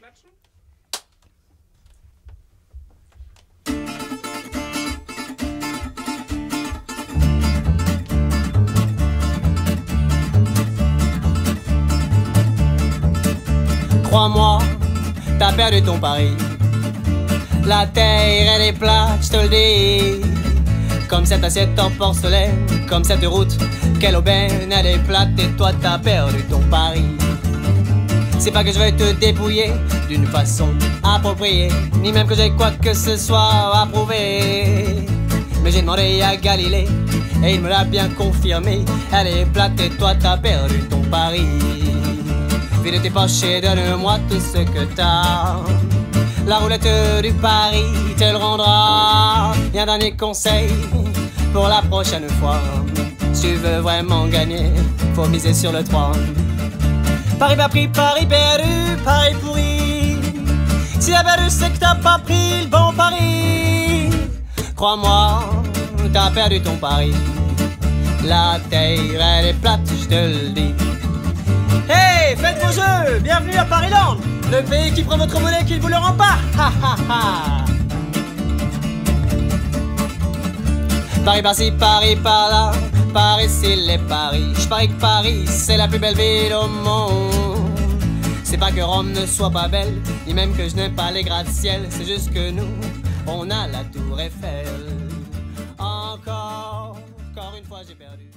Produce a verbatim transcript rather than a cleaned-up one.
Action. Crois-moi, t'as perdu ton pari. La terre elle est plate, je te le dis. Comme cette assiette en porcelaine, comme cette route, quelle aubaine, elle est plate et toi t'as perdu ton pari. C'est pas que je vais te dépouiller d'une façon appropriée, ni même que j'ai quoi que ce soit à prouver. Mais j'ai demandé à Galilée et il me l'a bien confirmé. Elle est plate et toi t'as perdu ton pari. Vide tes poches et donne-moi tout ce que t'as. La roulette du pari te le rendra. Et un dernier conseil pour la prochaine fois. Si tu veux vraiment gagner, faut miser sur le trois. Pari pas pris, pari perdu, pari pourri. Si t'as perdu, c'est que t'as pas pris le bon pari. Crois-moi, t'as perdu ton pari. La terre, elle est plate, je te le dis. Hey, faites vos jeux! Bienvenue à Paris-Land, le pays qui prend votre monnaie qui ne vous le rend pas! Ha ha ha! Paris par-ci, Paris par-là, Paris c'est les paris. Je parie que Paris c'est la plus belle ville au monde. C'est pas que Rome ne soit pas belle, ni même que je n'aime pas les gratte-ciel. C'est juste que nous, on a la tour Eiffel. Encore, encore une fois j'ai perdu.